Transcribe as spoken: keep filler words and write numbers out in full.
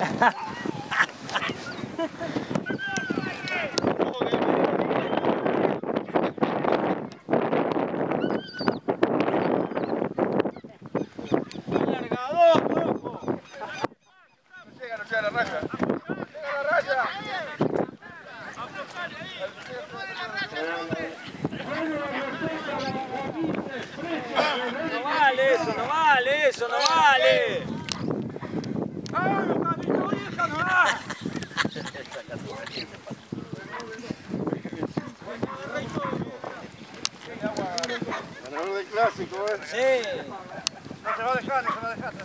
No vale eso, no vale eso, no vale. Ganador del clásico, ¿eh? Sí. No se va a dejar, no se va a dejar.